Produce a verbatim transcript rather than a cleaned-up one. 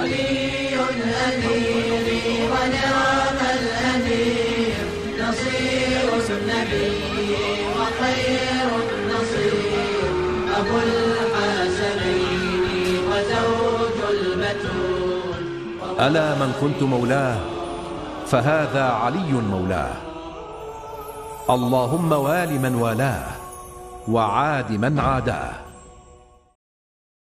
علي أميري ونعم الأمير، نصير النبي وخير النصير، أبو الحسنين وزوج البتول. ألا من كنت مولاه فهذا علي مولاه، اللهم وال من والاه وعاد من عاداه.